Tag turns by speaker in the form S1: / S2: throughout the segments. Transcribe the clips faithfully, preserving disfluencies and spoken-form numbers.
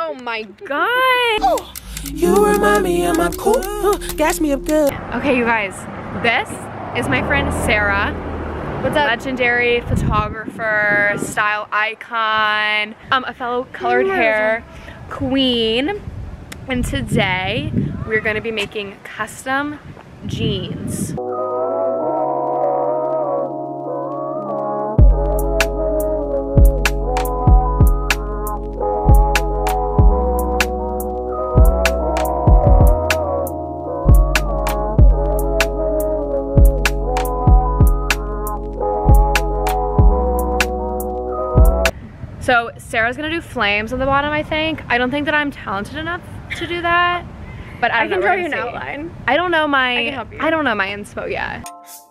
S1: Oh my god.
S2: You remind me of my cool, gas me up good.
S1: Okay, you guys, this is my friend Sarah. What's up? Legendary photographer, style icon, um, a fellow colored hair queen. And today, we're gonna be making custom jeans. So Sarah's gonna do flames on the bottom, I think. I don't think that I'm talented enough to do that, but I, don't
S3: I can
S1: know,
S3: draw you an
S1: see.
S3: outline.
S1: I don't know my.
S3: I can help you.
S1: I don't know my inspo yet.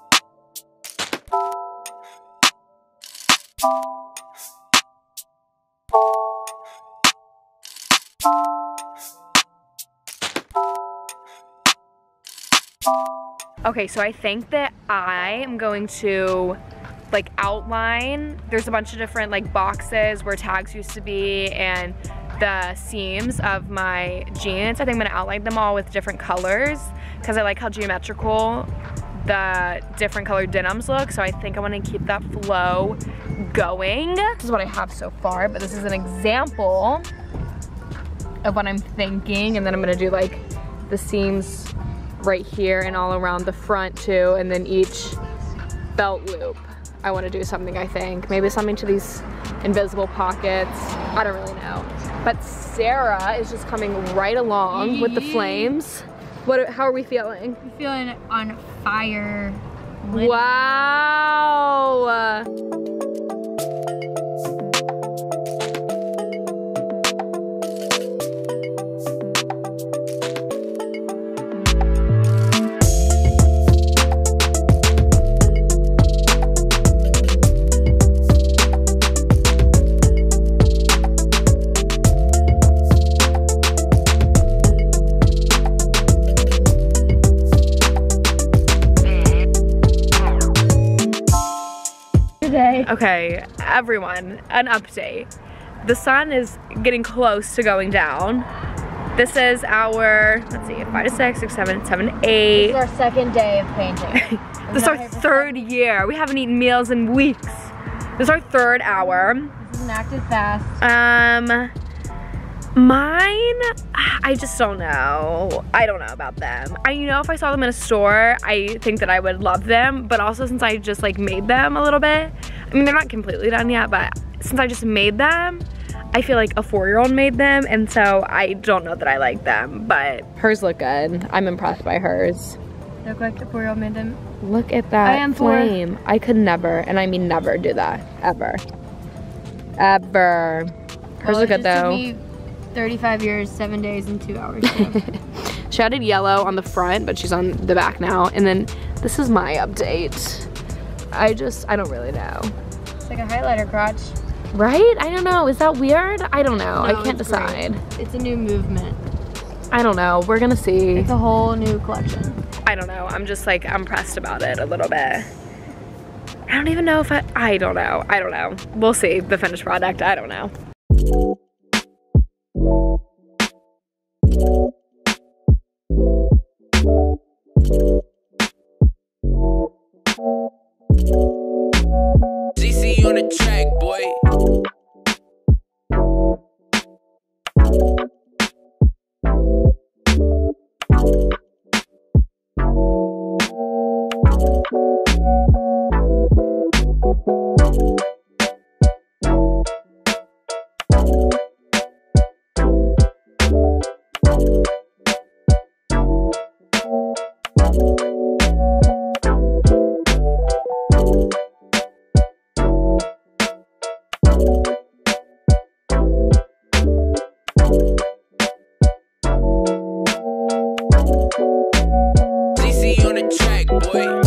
S1: Okay, so I think that I am going to like outline. There's a bunch of different like boxes where tags used to be and the seams of my jeans. I think I'm gonna outline them all with different colors because I like how geometrical the different colored denims look. So I think I wanna keep that flow going. This is what I have so far, but this is an example of what I'm thinking. And then I'm gonna do like the seams right here and all around the front too, and then each belt loop. I want to do something, I think. Maybe something to these invisible pockets. I don't really know. But Sarah is just coming right along with the flames. What? How are we feeling?
S3: I'm feeling on fire.
S1: Wow. Okay, everyone, an update. The sun is getting close to going down. This is our, let's see, five to six, six, seven, seven, eight.
S3: This is our second day of painting.
S1: This is our third year. We haven't eaten meals in weeks. This is our third hour.
S3: This is an active fast.
S1: Um, mine, I just don't know. I don't know about them. I, you know, if I saw them in a store, I think that I would love them, but also since I just like made them a little bit, I mean, they're not completely done yet, but since I just made them, I feel like a four-year-old made them, and so I don't know that I like them, but hers look good. I'm impressed by hers.
S3: Look like the four-year-old made them.
S1: Look at that
S3: I am
S1: flame. Four. I could never, and I mean never do that, ever. Ever. Hers
S3: Well,
S1: look good though.
S3: It just took me thirty-five years, seven days, and two hours. So.
S1: She added yellow on the front, but she's on the back now. And then this is my update. I just, I don't really know.
S3: It's like a highlighter crotch.
S1: Right? I don't know. Is that weird? I don't know.
S3: No,
S1: I can't
S3: it's
S1: decide.
S3: Great. It's a new movement.
S1: I don't know. We're gonna see.
S3: It's a whole new collection.
S1: I don't know. I'm just like, I'm pressed about it a little bit. I don't even know if I, I don't know. I don't know. We'll see the finished product. I don't know.
S2: D C on the track, boy. D C on the track, boy.